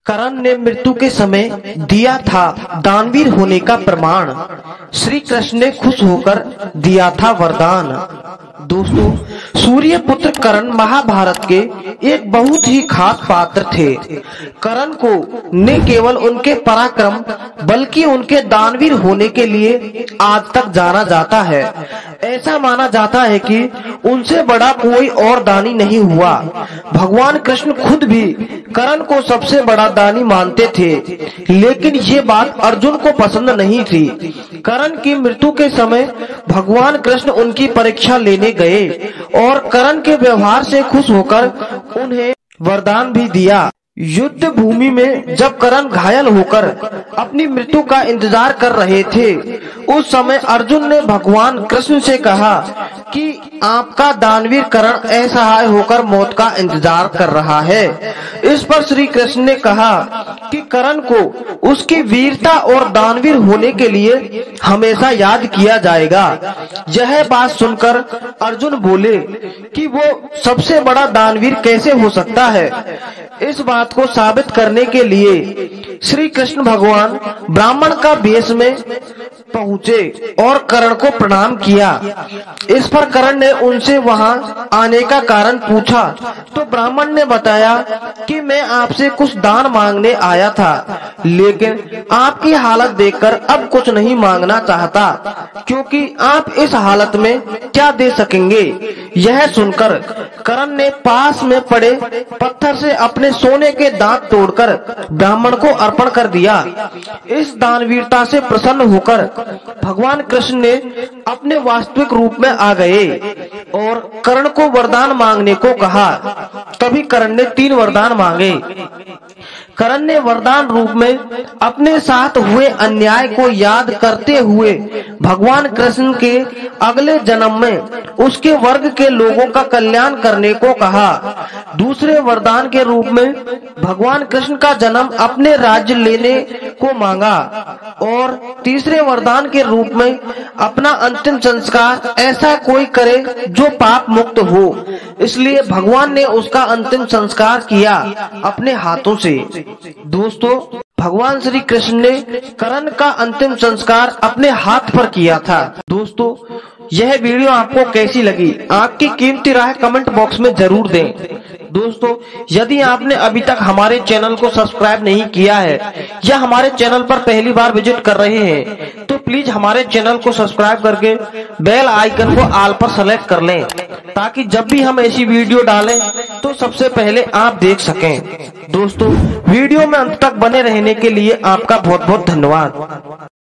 कर्ण ने मृत्यु के समय दिया था दानवीर होने का प्रमाण। श्री कृष्ण ने खुश होकर दिया था वरदान। दोस्तों, सूर्य पुत्र कर्ण महाभारत के एक बहुत ही खास पात्र थे। कर्ण को न केवल उनके पराक्रम बल्कि उनके दानवीर होने के लिए आज तक जाना जाता है। ऐसा माना जाता है कि उनसे बड़ा कोई और दानी नहीं हुआ। भगवान कृष्ण खुद भी कर्ण को सबसे बड़ा दानी मानते थे, लेकिन ये बात अर्जुन को पसंद नहीं थी। कर्ण की मृत्यु के समय भगवान कृष्ण उनकी परीक्षा लेने गए और कर्ण के व्यवहार से खुश होकर उन्हें वरदान भी दिया। युद्ध भूमि में जब कर्ण घायल होकर अपनी मृत्यु का इंतजार कर रहे थे, उस समय अर्जुन ने भगवान कृष्ण से कहा कि आपका दानवीर कर्ण असहाय होकर मौत का इंतजार कर रहा है। इस पर श्री कृष्ण ने कहा कि कर्ण को उसकी वीरता और दानवीर होने के लिए हमेशा याद किया जाएगा। यह बात सुनकर अर्जुन बोले कि वो सबसे बड़ा दानवीर कैसे हो सकता है। इस बात को साबित करने के लिए श्री कृष्ण भगवान ब्राह्मण का वेश में पहुँचे और कर्ण को प्रणाम किया। इस पर कर्ण ने उनसे वहां आने का कारण पूछा तो ब्राह्मण ने बताया कि मैं आपसे कुछ दान मांगने आया था, लेकिन आपकी हालत देखकर अब कुछ नहीं मांगना चाहता, क्योंकि आप इस हालत में क्या दे सकेंगे। यह सुनकर कर्ण ने पास में पड़े पत्थर से अपने सोने के दांत तोड़कर ब्राह्मण को अर्पण कर दिया। इस दानवीरता से प्रसन्न होकर भगवान कृष्ण ने अपने वास्तविक रूप में आ गए और कर्ण को वरदान मांगने को कहा। तभी कर्ण ने 3 वरदान मांगे। कर्ण ने वरदान रूप में अपने साथ हुए अन्याय को याद करते हुए भगवान कृष्ण के अगले जन्म में उसके वर्ग के लोगों का कल्याण करने को कहा। दूसरे वरदान के रूप में भगवान कृष्ण का जन्म अपने राज्य लेने को मांगा और तीसरे वरदान के रूप में अपना अंतिम संस्कार ऐसा कोई करे जो पाप मुक्त हो। इसलिए भगवान ने उसका अंतिम संस्कार किया अपने हाथों से। दोस्तों, भगवान श्री कृष्ण ने कर्ण का अंतिम संस्कार अपने हाथ पर किया था। दोस्तों, यह वीडियो आपको कैसी लगी, आपकी कीमती राय कमेंट बॉक्स में जरूर दें। दोस्तों, यदि आपने अभी तक हमारे चैनल को सब्सक्राइब नहीं किया है या हमारे चैनल पर पहली बार विजिट कर रहे हैं तो प्लीज हमारे चैनल को सब्सक्राइब करके बेल आइकन को ऑल पर सेलेक्ट कर लें, ताकि जब भी हम ऐसी वीडियो डालें तो सबसे पहले आप देख सकें। दोस्तों, वीडियो में अंत तक बने रहने के लिए आपका बहुत बहुत धन्यवाद।